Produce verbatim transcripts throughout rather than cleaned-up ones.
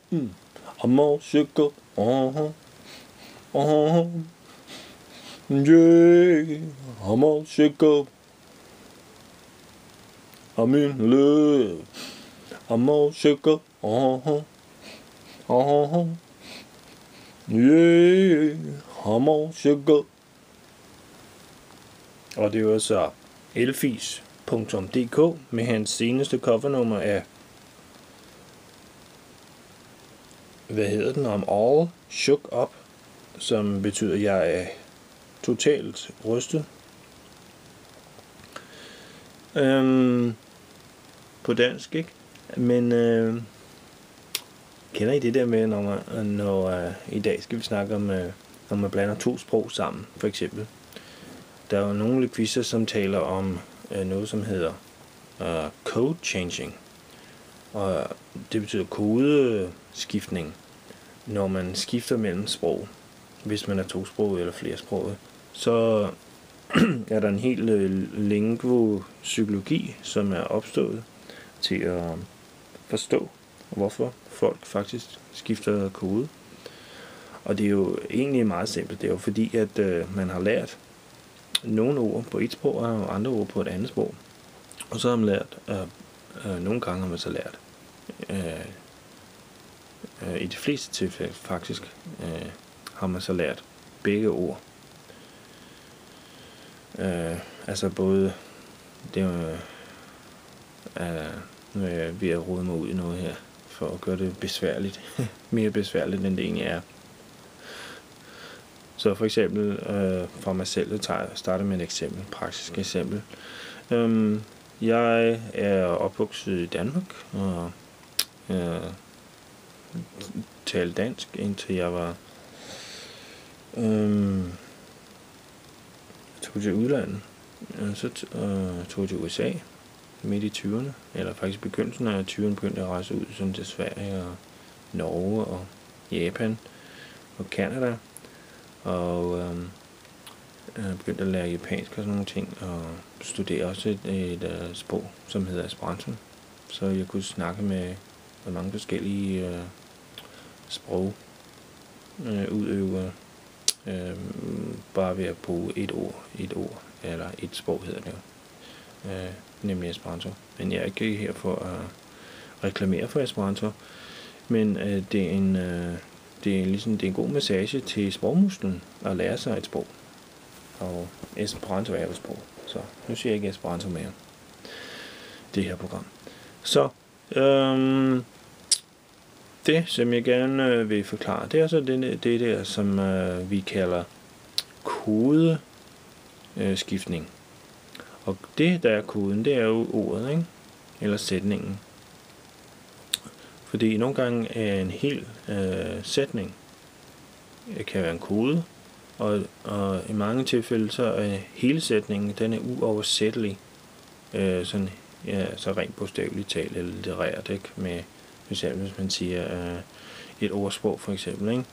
Mm. I'm all shook up. Uh-huh. Uh-huh. Yeah. I'm all shook up. I'm in love. I'm all shook up. Uh-huh. Uh-huh. Yeah. I'm all shook up. Og det var så elfis punktum d k med hans seneste covernummer af, hvad hedder den, om All Shook Up, som betyder, at jeg er totalt rystet. Øhm, på dansk, ikke? Men øh, kender I det der med, når, man, når øh, i dag skal vi snakke om, øh, når man blander to sprog sammen, for eksempel. Der er jo nogle quizzer, som taler om øh, noget, som hedder øh, code changing. Og det betyder kodeskiftning, når man skifter mellem sprog. Hvis man er tosproget eller flersproget, så er der en hel øh, lingvopsykologi, som er opstået til at forstå, hvorfor folk faktisk skifter kode. Og det er jo egentlig meget simpelt. Det er jo fordi, at øh, man har lært nogle ord på et sprog og andre ord på et andet sprog. Og så har man lært, øh, øh, nogle gange har man så lært, øh, øh, i de fleste tilfælde faktisk, øh, har man så lært begge ord. Øh, altså både, det er øh, nu er jeg ved at rode mig ud i noget her, for at gøre det besværligt, mere besværligt end det egentlig er. Så for eksempel øh, for mig selv, jeg tager, starter med et eksempel, et praktisk eksempel. Øhm, jeg er opvokset i Danmark, og øh, talte dansk, indtil jeg var øh, tog til udlandet. Så øh, tog jeg til U S A midt i tyverne, eller faktisk begyndelsen af tyverne begyndte jeg at rejse ud sådan til Sverige og Norge og Japan og Canada. Og øh, jeg begyndte at lære japansk og sådan nogle ting, og studere også et, et, et sprog, som hedder Esperanto. Så jeg kunne snakke med, med mange forskellige øh, sprog øh, udøvere, øh, bare ved at bruge et ord, et ord, eller et sprog hedder det jo, øh, nemlig Esperanto. Men jeg er ikke her for at reklamere for Esperanto, men øh, det er en... Øh, Det er, ligesom, det er en god massage til sprogmusklen at lære sig et sprog. Og Esperanto er jo et sprog, så nu siger jeg ikke Esperanto mere. Det her program. Så øhm, det, som jeg gerne øh, vil forklare, det er så det, det der, som øh, vi kalder kodeskiftning. Øh, Og det, der er koden, det er jo ordet, ikke? Eller sætningen. Fordi nogle gange er en hel øh, sætning kan være en kode, og, og i mange tilfælde så er hele sætningen, den er uoversættelig, øh, sådan, ja, så rent bogstaveligt talt eller litterært, ikke? Med, for eksempel hvis man siger øh, et ordsprog for eksempel, ikke?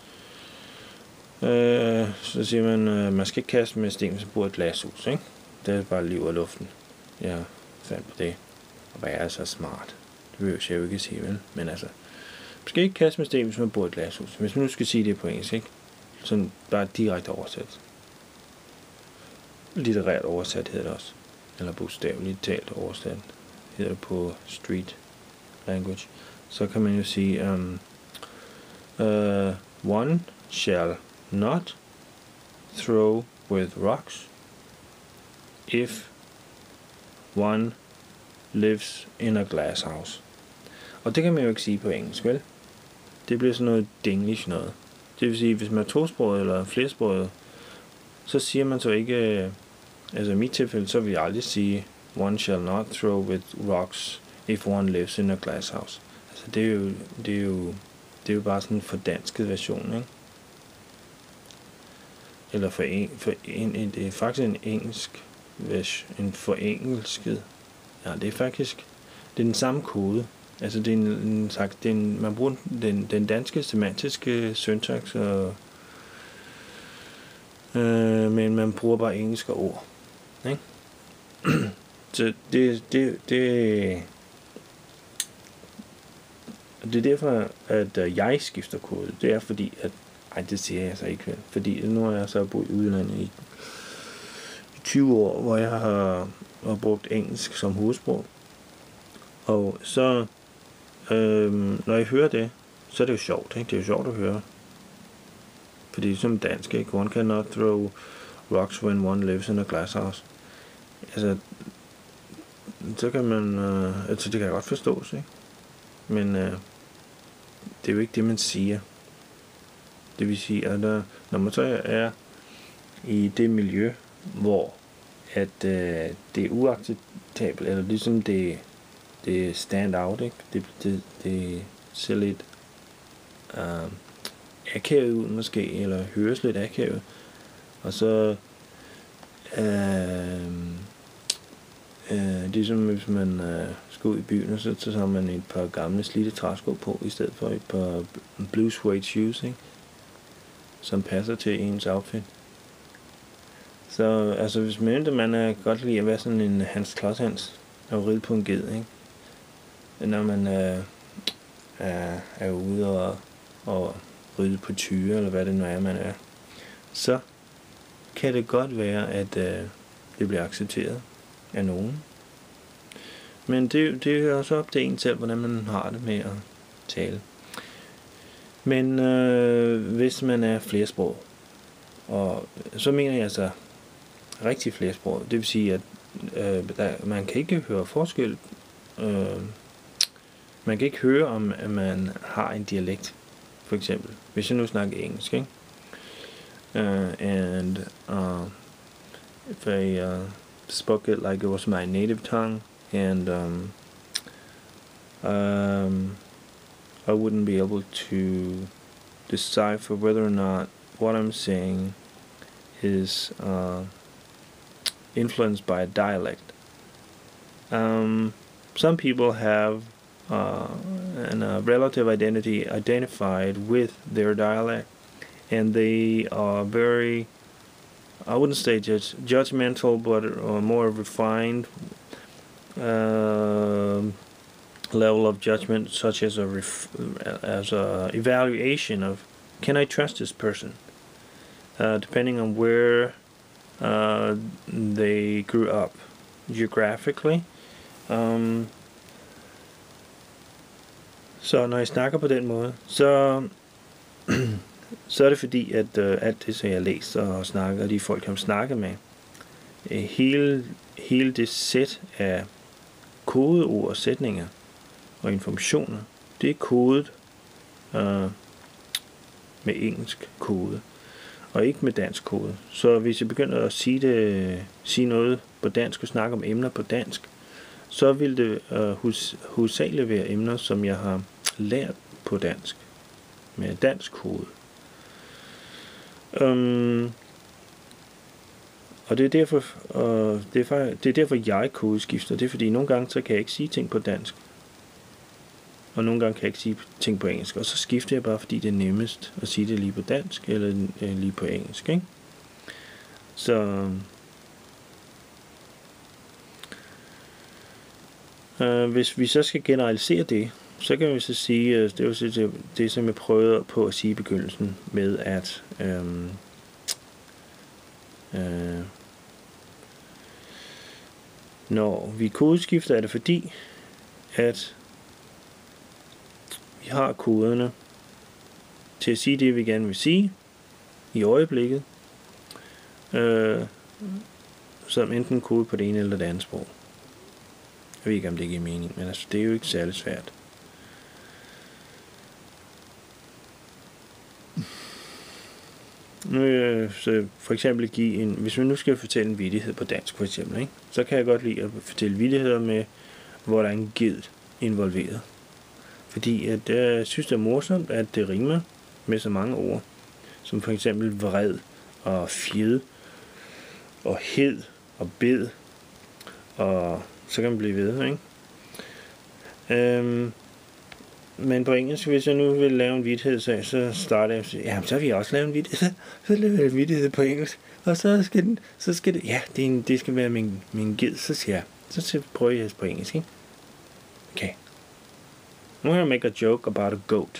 Øh, så siger man, øh, man skal ikke kaste med sten, så bruger et glashus, ikke? Det er bare liv og luften. Jeg fandt på det, og hvad er så smart. Det vil jeg jo ikke sige, vel? Men altså, man skal ikke kaste med sten, hvis man bor i et glashus. Hvis man nu skal sige det på engelsk, ikke? Sådan bare direkte oversat. Litterært oversat hedder det også. Eller bogstaveligt talt oversat hedder det på street language. Så kan man jo sige, um, uh, one shall not throw with rocks if one lives in a glass house. Og det kan man jo ikke sige på engelsk, vel? Det bliver sådan noget dinglish noget. Det vil sige, hvis man er tosproget eller flersproget, så siger man så ikke, altså i mit tilfælde, så vil jeg aldrig sige, one shall not throw with rocks if one lives in a glass house. Altså det er jo, det er jo, det er jo bare sådan en fordansket version, ikke? Eller for en, for en, det er faktisk en engelsk version, en forengelsket. Ja, det er faktisk, det er den samme kode. Altså det er en, en sagt, det er en, man bruger den, den danske semantiske syntaks, og, øh, men man bruger bare engelske ord, ikke? Så det, det, det, Og det er derfor, at uh, jeg skifter kode. Det er fordi, at... Ej, det siger jeg så ikke. Fordi nu har jeg så boet i udlandet i, i tyve år, hvor jeg har, har brugt engelsk som hovedsprog. Og så... Øhm, når jeg hører det, så er det jo sjovt, ikke? Det er jo sjovt at høre. Fordi som dansk, ikke? One cannot throw rocks when one lives in a glass house. Altså, så kan man... Øh, altså, det kan jeg godt forstås, ikke? Men øh, det er jo ikke det, man siger. Det vil sige, at der, når man så er i det miljø, hvor at øh, det er uacceptabelt, eller ligesom det, det stand out, ikke? Det, det, det ser lidt øh, akavet ud måske, eller høres lidt akavet, og så øh, øh, det er som hvis man øh, skal ud i byen, og så, så har man et par gamle slidte træsko på, i stedet for et par blue suede shoes, ikke? Som passer til ens outfit. Så altså hvis man, man er godt lide at være sådan en Hans Klodshans og ride på en ged, ikke? Når man øh, er, er ude og, og ride på tyre, eller hvad det nu er, man er, så kan det godt være, at øh, det bliver accepteret af nogen. Men det, det er også op til en selv, hvordan man har det med at tale. Men øh, hvis man er flersprog, og så mener jeg altså rigtig flersprog, det vil sige, at øh, der, man kan ikke høre forskel. Øh, man kan ikke høre, om at man har en dialekt, for eksempel. Hvis jeg nu snakker engelsk, ikke? Uh, and uh, if I uh, spoke it like it was my native tongue, and um, um, I wouldn't be able to decipher whether or not what I'm saying is uh, influenced by a dialect. Um, some people have uh, an, a relative identity identified with their dialect, and they are very, I wouldn't say judge, judgmental, but uh, more refined uh, level of judgment, such as a ref, as a evaluation of, can I trust this person? Uh, depending on where uh, they grew up geographically. Um, så når jeg snakker på den måde, så så er det fordi, at øh, alt det, som jeg læser og snakker, de folk, jeg har snakket med, øh, hele, hele det sæt af kodeord og sætninger og informationer, det er kodet øh, med engelsk kode, og ikke med dansk kode. Så hvis jeg begynder at sige, det, sige noget på dansk og snakke om emner på dansk, så vil det øh, hus, hovedsageligt være emner, som jeg har lært på dansk, med dansk kode. Um, og det er derfor, uh, det er for, det er derfor jeg kodeskifter. Det er fordi nogle gange så kan jeg ikke sige ting på dansk, og nogle gange kan jeg ikke sige ting på engelsk, og så skifter jeg bare, fordi det er nemmest at sige det lige på dansk eller øh, lige på engelsk, ikke? Så uh, hvis vi så skal generalisere det, så kan vi så sige, det er jo det, det som jeg prøvede på at sige i begyndelsen med, at øhm, øh, når vi kodeskifter, er det fordi, at vi har koderne til at sige det, vi gerne vil sige i øjeblikket, øh, som enten kode på det ene eller det andet sprog. Jeg ved ikke, om det giver mening, men altså, det er jo ikke særlig svært. Nu øh, så for eksempel give en, hvis vi nu skal fortælle en vittighed på dansk for eksempel, ikke? Så kan jeg godt lide at fortælle vittigheder med, hvor der er en ged involveret. Fordi at jeg synes, det er morsomt, at det rimer med så mange ord, som for eksempel vred og fjed og hed og bed, og så kan man blive ved, ikke? Øhm, Men på engelsk, hvis jeg nu vil lave en vittighed, så, så starter jeg og siger, jamen så vil jeg også lave en vittighed, så laver jeg en vittighed på engelsk, og så skal, den, så skal det, ja, det, er en, det skal være min, min ged, så siger jeg, så prøver jeg på engelsk, ikke? Okay. I'm gonna make a joke about a goat.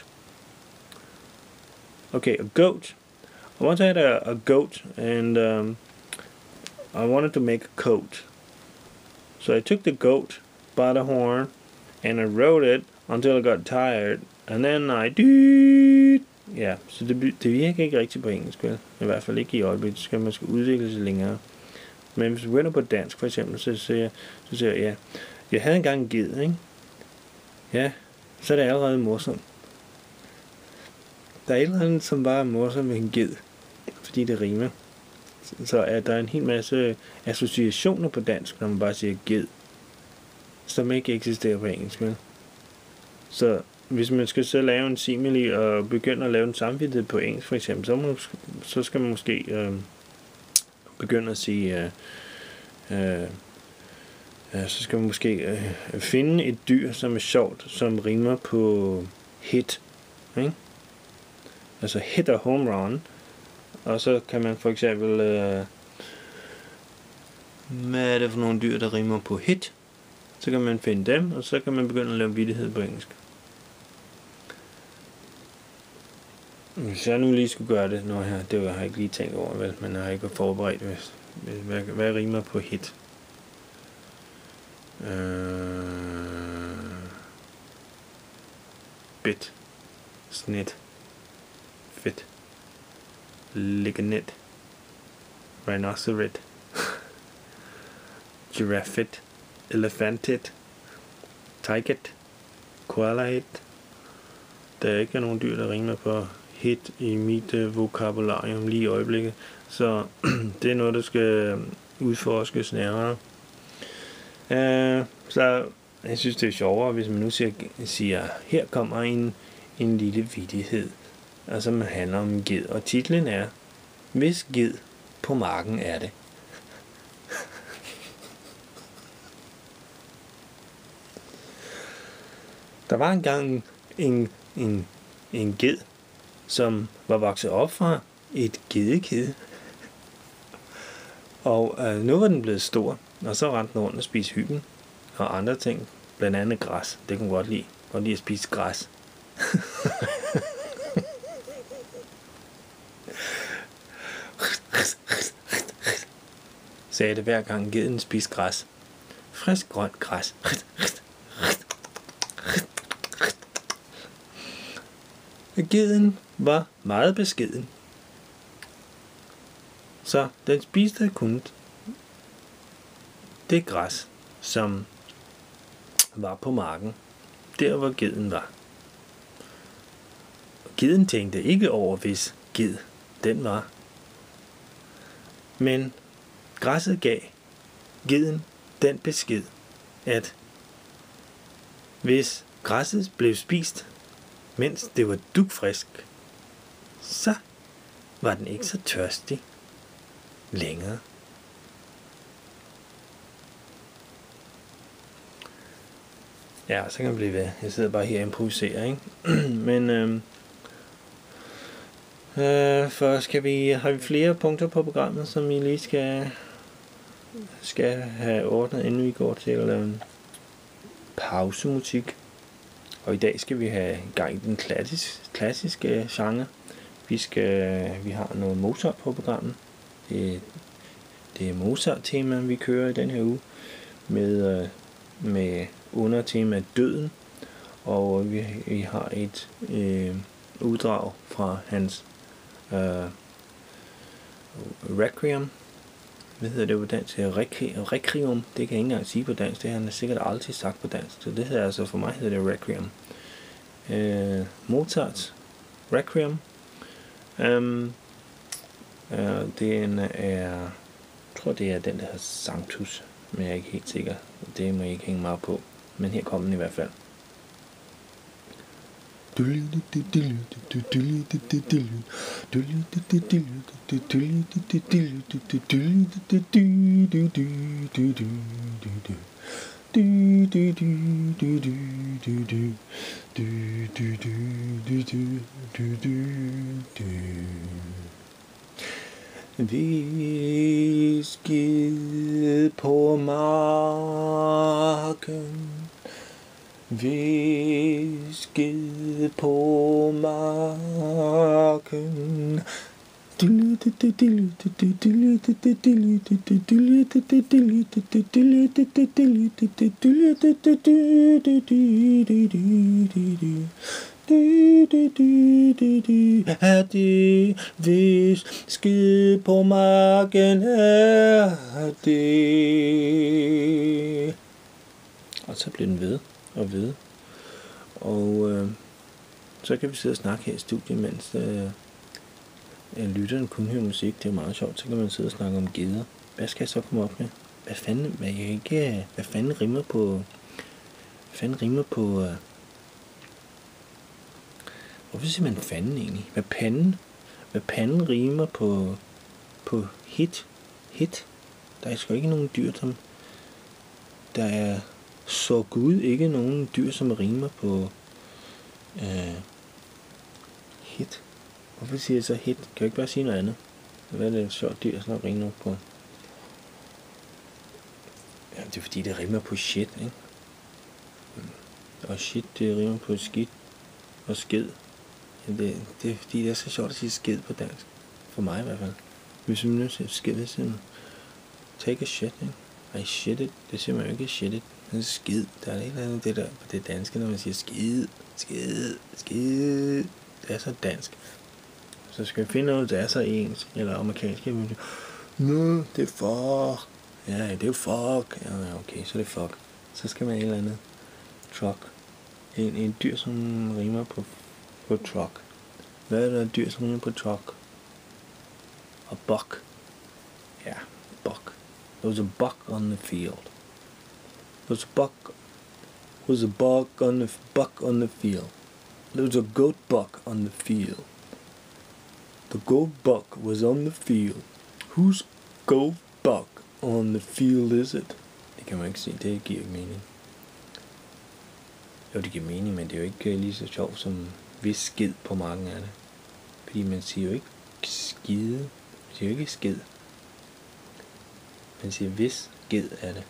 Okay, a goat. I once had a, a goat, and um, I wanted to make a coat. So I took the goat by the horn, and I rode it until I got tired, and then I did. Ja, så det, det virker ikke rigtigt på engelsk, vel? I hvert fald ikke i øjeblikket, så skal man skal udvikle sig længere. Men hvis du begynder på dansk, for eksempel, så siger jeg, så siger jeg, ja, jeg havde engang en ged, ikke? Ja, så er det allerede morsomt. Der er et eller andet, som bare er morsomt med en ged, fordi det rimer. Så er der en hel masse associationer på dansk, når man bare siger ged, som ikke eksisterer på engelsk, vel? Så hvis man skal så lave en simile og begynde at lave en samvittighed på engelsk, for eksempel, så, må, så skal man måske øh, begynde at sige, øh, øh, så skal man måske øh, finde et dyr, som er sjovt, som rimer på hit, ikke? Altså hit og home run, og så kan man for eksempel, øh, hvad er det for nogle dyr, der rimer på hit? Så kan man finde dem, og så kan man begynde at lave vittighed på engelsk. Hvis jeg nu lige skulle gøre det, nå her, det har jeg ikke lige tænkt over, vel, men jeg har ikke forberedt, hvis, hvad, hvad rimer på hit? Øh, bit, snit, fedt, lignet, rhinoceros, giraffet, elefantet, tiget, koalahit. Der er ikke nogen dyr, der rimer på hit i mit øh, vokabularium lige i øjeblikket, så det er noget, der skal udforskes nærmere. Uh, så jeg synes, det er sjovere, hvis man nu siger, siger her kommer en, en lille vittighed, og som handler om en ged, og titlen er, hvis ged på marken er det. Der var engang en, en, en ged, som var vokset op fra et gedekæde. Og øh, nu var den blevet stor, og så rendte den rundt og spiste hyggen og andre ting, blandt andet græs. Det kunne godt lide. Godt lide at spise græs. Sagde det hver gang geden spiste græs. Frisk grønt græs. Geden var meget beskeden, så den spiste kun det græs, som var på marken, der hvor geden var. Geden tænkte ikke over, hvis ged den var, men græsset gav geden den besked, at hvis græsset blev spist, mens det var dugfrisk, så var den ikke så tørstig længere. Ja, så kan det blive ved. Jeg sidder bare her og improviserer, ikke? Men øhm, øh, for skal vi, har vi flere punkter på programmet, som I lige skal, skal have ordnet, inden vi går til at lave en pausemusik. Og i dag skal vi have gang i den klassiske, klassiske genre. Vi skal, vi har noget Mozart på programmet. Det, det er Mozart-tema, vi kører i den her uge med, med undertema døden. Og vi, vi har et øh, uddrag fra hans øh, Requiem. Hvad hedder det på dansk? Requiem. Det kan jeg ikke engang sige på dansk. Det har han sikkert altid sagt på dansk. Så det hedder altså, for mig hedder det Requiem. Øh, Mozart Requiem. Um, uh, den er, jeg tror det er den der hedder Sanctus, men jeg er ikke helt sikker. Det må jeg ikke hænge meget på. Men her kommer den i hvert fald. Hvis ged på marken Visket på marken. Er det visket på marken, er det. Og så bliver den ved og ved. Og øh, så kan vi sidde og snakke her i studiet, mens øh, lytteren kun hører musik. Det er meget sjovt. Så kan man sidde og snakke om geder. Hvad skal jeg så komme op med? Hvad fanden, hvad jeg ikke, hvad fanden rimer på, hvad fanden rimer på, øh, hvorfor siger man fanden egentlig? Hvad panden? Hvad panden rimer på, på hit? Hit? Der er sgu ikke nogen dyr, som, der er så gud ikke nogen dyr, som rimer på øh, hit. Hvorfor siger jeg så hit? Kan jeg ikke bare sige noget andet? Hvad er det et sjovt dyr, som rimer på? Ja, det er fordi, det rimer på shit, ikke? Og shit, det rimer på skidt og sked. Ja, det, det er fordi, det er så sjovt at sige sked på dansk. For mig i hvert fald. Hvis vi nu siger sked, det siger man, take a shit, ikke? I shit it. Det siger man jo ikke shit it. Det er skid. Der er ikke andet det der på det danske, når man siger skid, skid, skid. Det er så dansk. Så skal vi finde noget, der er så engelsk eller amerikansk. Nå, det er fuck. Ja, det er fuck. Ja, okay, så er det fuck. Så skal man et eller andet. Truck. En, en dyr, som rimer på, på truck. Hvad er der dyr, som rimer på truck? Og buck. Ja, buck. There was a buck on the field. There was a buck. There was a buck on the buck on the field. There was a goat buck on the field. The goat buck was on the field. Whose goat buck on the field is it? Det kan man ikke se. Det giver ikke mening. Jo, det giver mening, men det er jo ikke lige så sjovt som hvis skid på marken er det. Fordi man siger jo ikke skide. Man siger jo ikke skid. Man siger hvis skid er det.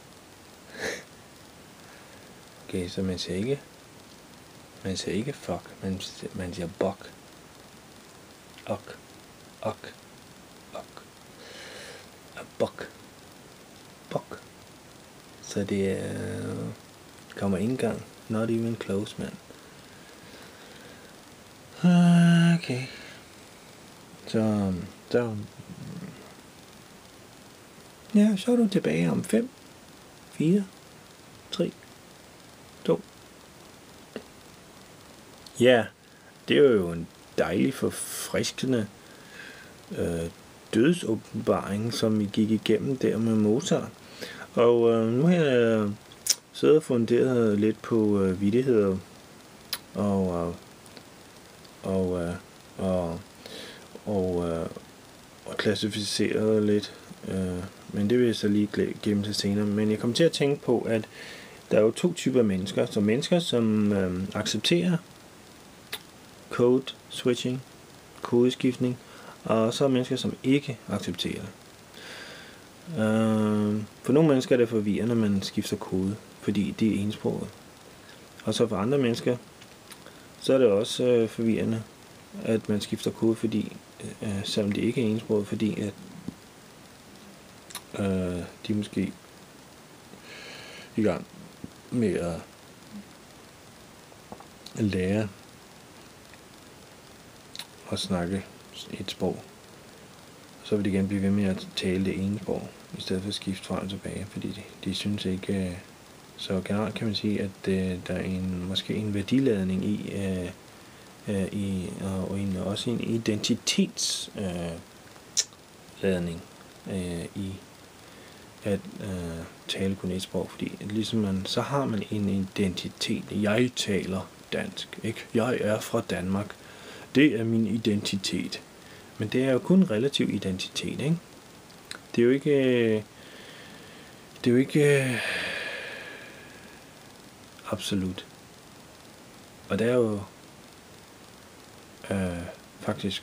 Okay, så man siger ikke man siger ikke fuck, man siger, man siger buck. Ok. Ok. Ok. A buck. Buck. Så det er, kommer ikke engang. Not even close, man. Okay. Så, så. Ja, så er du tilbage om fem, fire, tre, to. Ja, det er jo en dejlig, forfriskende øh, dødsåbenbaring, som vi gik igennem der med Mozart. Og øh, nu har jeg siddet og funderet lidt på øh, vittigheder og øh, og øh, og og, øh, og klassificeret lidt, øh, men det vil jeg så lige gemme til senere. Men jeg kommer til at tænke på, at der er jo to typer mennesker. Så mennesker, som øh, accepterer code switching, kodeskiftning, og så er mennesker, som ikke accepterer det. Øh, for nogle mennesker er det forvirrende, når man skifter kode, fordi det er ensproget. Og så for andre mennesker, så er det også øh, forvirrende, at man skifter kode, fordi øh, selvom det ikke er ensproget, fordi at øh, de måske i gang med at lære at snakke et sprog, så vil de gerne blive ved med at tale det ene sprog, i stedet for at skifte fra og tilbage, fordi de, de synes ikke, øh, så generelt kan man sige, at øh, der er en, måske en værdiladning i, øh, øh, i og en, også en identitetsladning øh, øh, i at øh, tale kun et sprog, fordi ligesom man, så har man en identitet. Jeg taler dansk, ikke? Jeg er fra Danmark. Det er min identitet. Men det er jo kun en relativ identitet, ikke? Det er jo ikke det er jo ikke absolut. Og det er jo øh, faktisk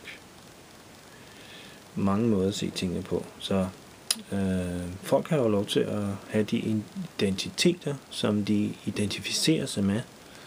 mange måder at se tingene på. Så øh, folk har jo lov til at have de identiteter, som de identificerer sig med.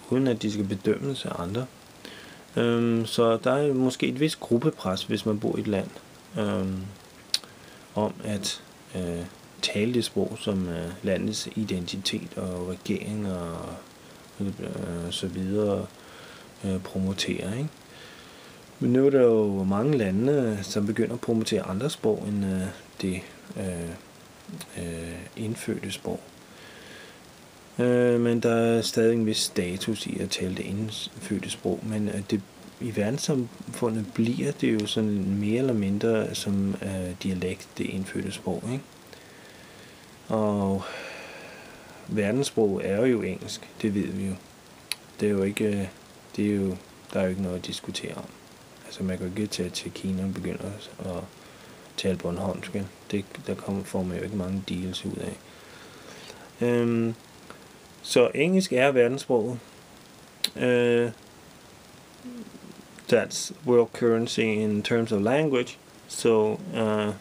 uden at de skal bedømmes af andre. Øhm, så der er måske et vist gruppepres, hvis man bor i et land, øhm, om at øh, tale det sprog, som øh, landets identitet og regering og øh, så videre øh, promoterer, ikke? Men nu er der jo mange lande, som begynder at promotere andre sprog end øh, det øh, øh, indfødte sprog. Øh, men der er stadig en vis status i at tale det indfødte sprog, men øh, det, i verdenssamfundet bliver det jo sådan mere eller mindre som øh, dialekt, det indfødte sprog, ikke? Og verdenssprog er jo engelsk, det ved vi jo. Det er jo ikke, det er jo, der er jo ikke noget at diskutere om. Altså man kan jo ikke tage til Kina og begynde at tale Bornholmsk. Det, der kommer, får man jo ikke mange deals ud af. Øhm, så engelsk er verdenssproget. Uh, that's world currency in terms of language. So uh,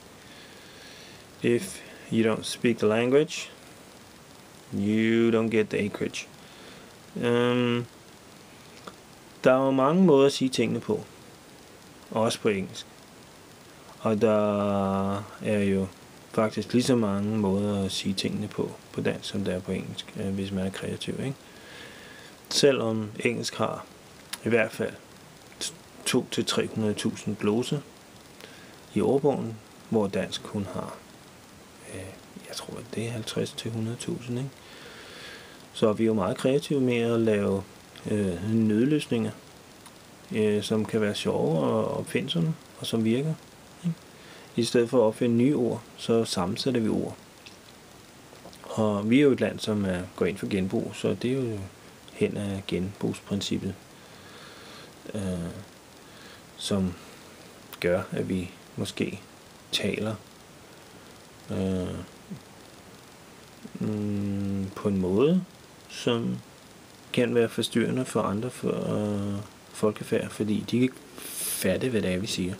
if you don't speak the language, you don't get the acreage. Um, der er jo mange måder at sige tingene på, også på engelsk. Og der er jo faktisk lige så mange måder at sige tingene på på dansk, som der er på engelsk, hvis man er kreativ, ikke? Selvom engelsk har i hvert fald to til tre hundrede tusind gloser i ordbogen, hvor dansk kun har, jeg tror det er halvtreds til hundrede tusind, ikke? Så vi er jo meget kreative med at lave øh, nødløsninger, øh, som kan være sjove og opfindsomme, og som virker. Ikke? I stedet for at opfinde nye ord, så sammensætter vi ord. Og vi er jo et land, som er, går ind for genbrug, så det er jo hen af genbrugsprincippet, øh, som gør, at vi måske taler øh, mm, på en måde, som kan være forstyrrende for andre for, øh, folkefærd, fordi de ikke fatte, hvad det er, vi siger.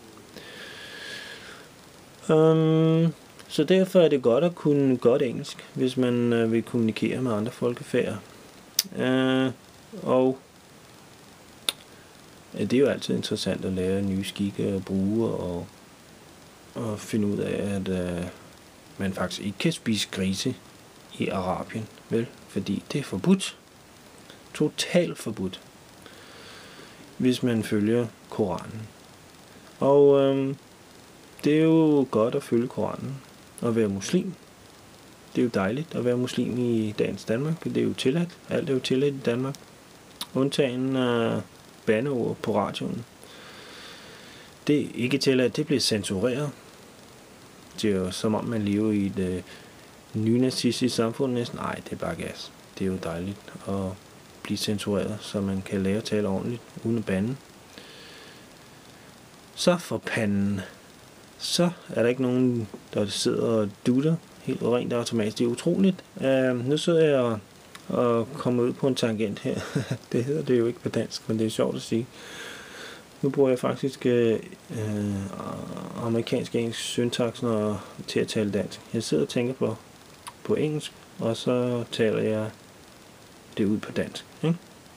Um, så derfor er det godt at kunne godt engelsk, hvis man øh, vil kommunikere med andre folkefærd. Uh, og ja, det er jo altid interessant at lære nye skikke og bruge, og, og finde ud af, at øh, man faktisk ikke kan spise grise i Arabien, vel? Fordi det er forbudt. Totalt forbudt, hvis man følger Koranen. Og øhm, det er jo godt at følge Koranen og være muslim. Det er jo dejligt at være muslim i dagens Danmark. Det er jo tilladt. Alt er jo tilladt i Danmark. Undtagen af bandeord på radioen. Det er ikke tilladt. Det bliver censureret. Det er jo som om man lever i et øh, nynazistisk samfund næsten. Nej, det er bare gas. Det er jo dejligt at blive censureret, så man kan lære at tale ordentligt uden at bande. Så for panden. Så er der ikke nogen, der sidder og dutter helt rent automatisk. Det er utroligt. Uh, nu sidder jeg og, og kommer ud på en tangent her. Det hedder det jo ikke på dansk, men det er sjovt at sige. Nu bruger jeg faktisk øh, amerikansk engelsk syntaks når, til at tale dansk. Jeg sidder og tænker på, på engelsk, og så taler jeg det ud på dansk. Ikke?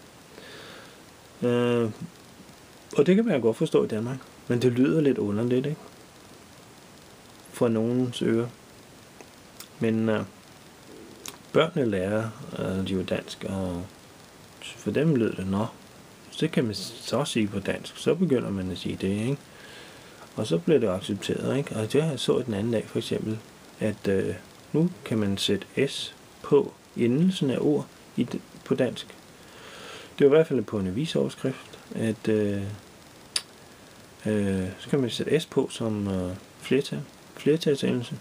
Øh, og det kan man godt forstå i Danmark, men det lyder lidt underligt, ikke? For nogens ører. Men øh, børnene lærer øh, jo dansk, og for dem lyder det, nå, så kan man så sige på dansk, så begynder man at sige det, ikke? Og så bliver det accepteret, ikke? Og det har jeg så den anden dag for eksempel, at øh, nu kan man sætte S på endelsen af ord i, på dansk. Det er i hvert fald på en avisoverskrift, at øh, øh, så kan man sætte S på som øh, flertal, flertalsendelse.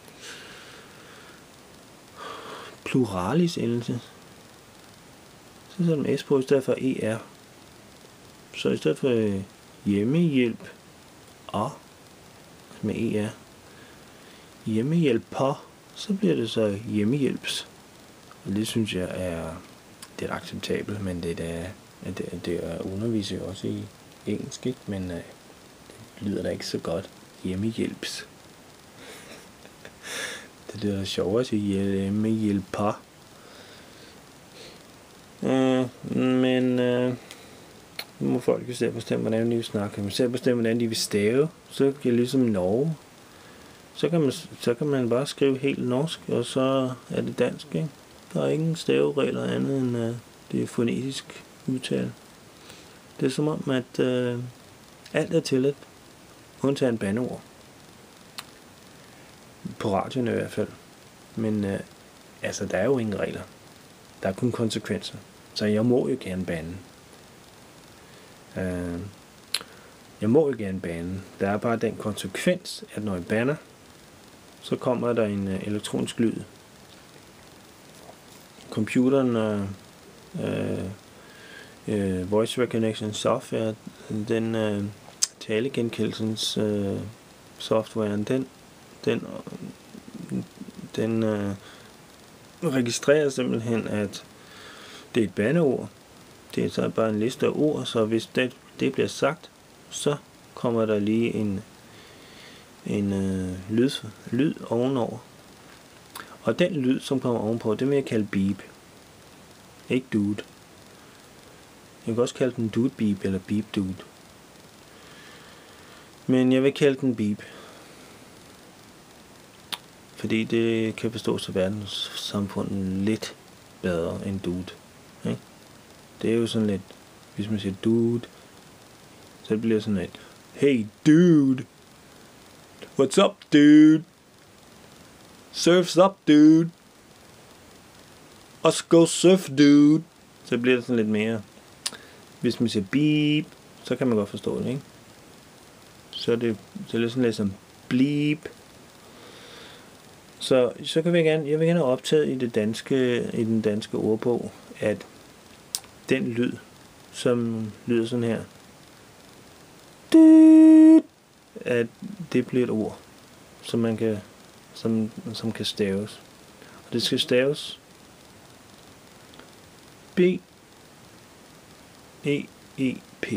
Pluralis endelse. Så sætter man S på i stedet for E R. Så i stedet for hjemmehjælp A med E R, hjemmehjælper, så bliver det så hjemmehjælps. Og det synes jeg er, det er acceptabelt, men det er, det, det er underviser jo også i engelsk, ikke? Men uh, det lyder da ikke så godt. Hjemmehjælps. Det er da sjovere at sige hjemmehjælper. Øh, men øh, nu må folk jo selv bestemme, hvordan de vil snakke. Man selv bestemme, hvordan de vil stave. Så kan det ligesom Norge. Så kan, man, så kan man bare skrive helt norsk, og så er det dansk, ikke? Der er ingen staveregler andet end uh, det er fonetisk udtale. Det er som om, at uh, alt er tilladt, undtagen bandeord. På radioen i hvert fald. Men uh, altså, der er jo ingen regler. Der er kun konsekvenser. Så jeg må jo gerne bande. Uh, jeg må jo gerne bande. Der er bare den konsekvens, at når jeg bander, så kommer der en uh, elektronisk lyd. Computeren og uh, uh, voice recognition software, den uh, talegenkendelsens uh, software, den den den uh, registrerer simpelthen, at det er et bandeord. Det er så bare en liste af ord, så hvis det, det bliver sagt, så kommer der lige en en øh, lyd, lyd ovenover. Og den lyd, som kommer ovenpå, det vil jeg kalde beep. Ikke dude. Jeg kan også kalde den dude beep eller beep dude. Men jeg vil kalde den beep. Fordi det kan forstås af verdenssamfundet lidt bedre end dude. Ikke? Det er jo sådan lidt, hvis man siger dude, så bliver det sådan lidt, hey dude, what's up dude, surf's up dude, let's go surf dude. Så bliver det sådan lidt mere, hvis man siger beep, så kan man godt forstå det, ikke? Så er det, så er det sådan lidt som bleep. Så, så kan vi gerne, jeg vil gerne have optaget i det danske, i den danske ordbog, at den lyd, som lyder sådan her, at det bliver et ord, som man kan, som, som kan staves. Og det skal staves B E E P.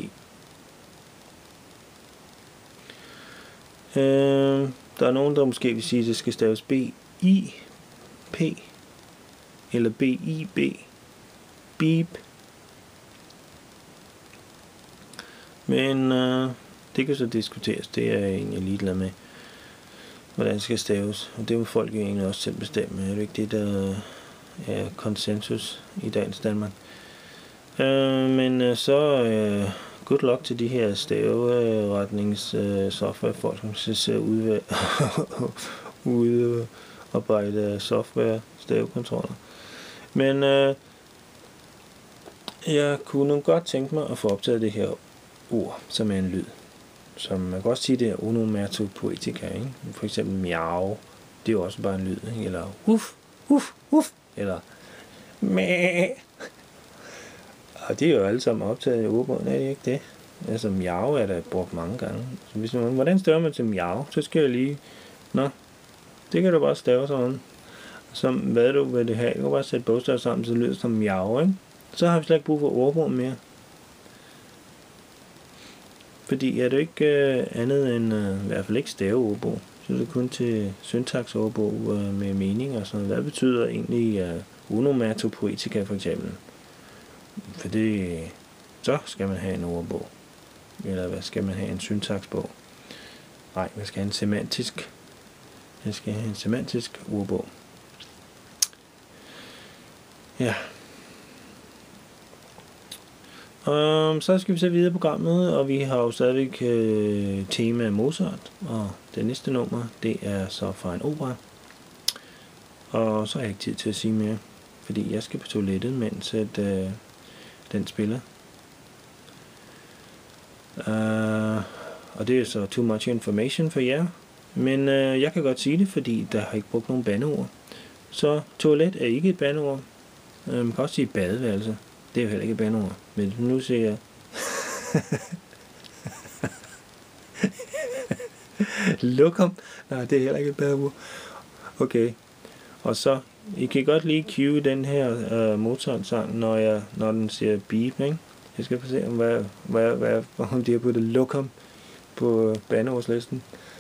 Øh, der er nogen, der måske vil sige, at det skal staves B I P eller B I B. Beep. Men øh, det kan så diskuteres. Det er jeg egentlig ligeglad med, hvordan det skal staves. Og det må folk jo egentlig også selv bestemme. Er det ikke det, der er konsensus i dagens Danmark? Øh, men øh, så øh, good luck til de her staveretnings øh, softwarefolk, som skal ud ude arbejde software stavekontroller. Men øh, jeg kunne nu godt tænke mig at få optaget det her ord, som er en lyd. Som man kan også sige, det er onomatopoetika, ikke? For eksempel miau, det er jo også bare en lyd, ikke? Eller uff, uff, uff, eller mæh. Og det er jo alle sammen optaget i ordbogen, er det ikke det? Altså miau er der brugt mange gange. Så hvis man, hvordan staver man til miau? Så skal jeg lige, nå, det kan du bare stave sådan. Som hvad du vil det have, du kan bare sætte bogstaver sammen, så det lyder som miau, ikke? Så har vi slet ikke brug for ordbogen mere. Fordi er det ikke øh, andet end, øh, i hvert fald ikke staveordbog, så er det kun til syntaksordbog øh, med mening og sådan noget. Hvad betyder egentlig øh, onomatopoetika for eksempel? For det, så skal man have en ordbog. Eller hvad skal man have, en syntaksbog? Nej, man skal have en semantisk, man skal have en semantisk ordbog. Ja. Um, så skal vi se videre på programmet, og vi har jo stadigvæk øh, tema Mozart, og det næste nummer, det er så fra en opera. Og så har jeg ikke tid til at sige mere, fordi jeg skal på toilettet, mens at, øh, den spiller. Uh, og det er så too much information for jer, men øh, jeg kan godt sige det, fordi der har ikke brugt nogen bandeord. Så toilet er ikke et bandeord. Uh, man kan også sige badeværelse. Det er jo heller ikke et bandeord. Men nu ser jeg Lokum. Nej, det er heller ikke et bandeord. Okay. Og så, I kan godt lige cue den her uh, Mozart-sang, når, jeg, når den siger beep, ikke? Jeg skal få se, om, hvad, hvad, hvad, om de har puttet Lokum på bandeordslisten.